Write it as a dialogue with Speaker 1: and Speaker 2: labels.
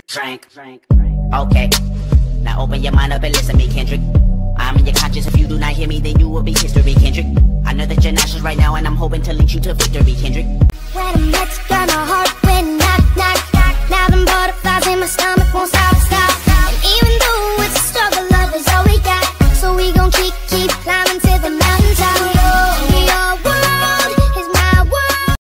Speaker 1: Drink. Okay. Now open your mind up and listen to me, Kendrick. I'm in your conscience. If you do not hear me, then you will be history, Kendrick. I know that you're nauseous right now, and I'm hoping to lead you to victory, Kendrick.
Speaker 2: When I met you, girl, my heart went